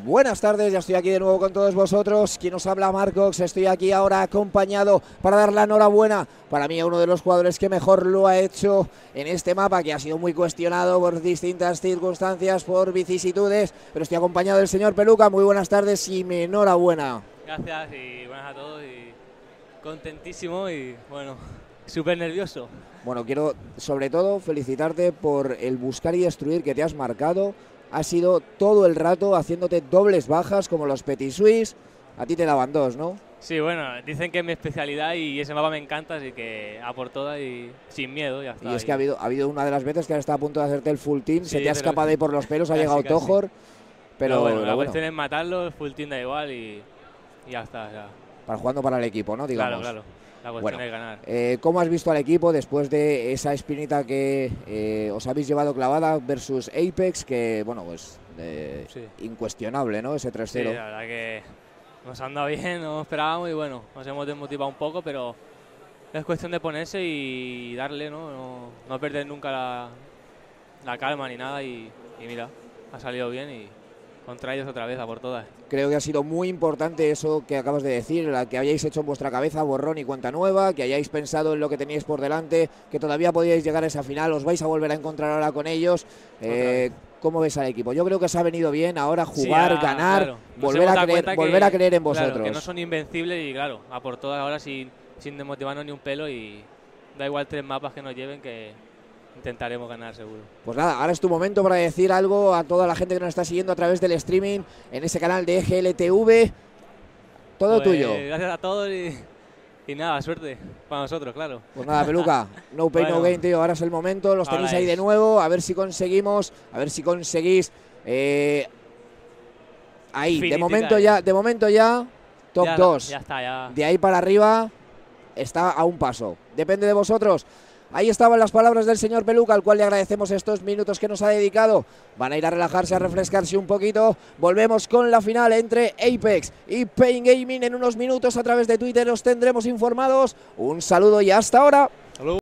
Buenas tardes, ya estoy aquí de nuevo con todos vosotros. Quien os habla, Marcox. Estoy aquí ahora acompañado para dar la enhorabuena para mí a uno de los jugadores que mejor lo ha hecho en este mapa, que ha sido muy cuestionado por distintas circunstancias, por vicisitudes, pero estoy acompañado del señor Peluca. Muy buenas tardes y mi enhorabuena. Gracias y buenas a todos y contentísimo y bueno, súper nervioso. Bueno, quiero sobre todo felicitarte por el buscar y destruir que te has marcado. Has sido todo el rato haciéndote dobles bajas como los Petit Suisse. A ti te daban dos, ¿no? Sí, bueno, dicen que es mi especialidad y ese mapa me encanta, así que a por todas y sin miedo, ya está. Y es que ha habido una de las veces que has estado a punto de hacerte el full team, sí, se te ha escapado ahí por los pelos, ha llegado Tojor. Pero bueno, la cuestión es matarlo, el full team da igual y ya está. Ya. Para jugando para el equipo, ¿no? Digamos. Claro. La cuestión es ganar. ¿Cómo has visto al equipo después de esa espinita que os habéis llevado clavada versus Apex? Que, bueno, pues incuestionable, ¿no? Ese 3-0. Sí, la verdad que nos han dado bien, no esperábamos y bueno, nos hemos desmotivado un poco, pero es cuestión de ponerse y darle, no perder nunca la calma ni nada y mira, ha salido bien y contra ellos otra vez a por todas. Creo que ha sido muy importante eso que acabas de decir, la que hayáis hecho en vuestra cabeza borrón y cuenta nueva, que hayáis pensado en lo que teníais por delante, que todavía podíais llegar a esa final, os vais a volver a encontrar ahora con ellos. ¿Cómo ves al equipo? Yo creo que os ha venido bien ahora jugar, ganar, claro. volver a creer en vosotros. Claro, que no son invencibles y claro, a por todas ahora sin desmotivarnos ni un pelo y da igual 3 mapas que nos lleven que intentaremos ganar seguro. Pues nada, ahora es tu momento para decir algo a toda la gente que nos está siguiendo a través del streaming en ese canal de EGLTV. Todo tuyo. Gracias a todos y nada, suerte para nosotros, claro. Pues nada, Peluca, no pain, no gain, tío. Ahora es el momento, los tenéis ahí de nuevo. A ver si conseguimos, conseguís. Ahí, de momento ya, top 2. Ya está, ya. De ahí para arriba está a un paso. Depende de vosotros. Ahí estaban las palabras del señor Peluca, al cual le agradecemos estos minutos que nos ha dedicado. Van a ir a relajarse, a refrescarse un poquito. Volvemos con la final entre Apex y Pain Gaming en unos minutos. A través de Twitter os tendremos informados. Un saludo y hasta ahora.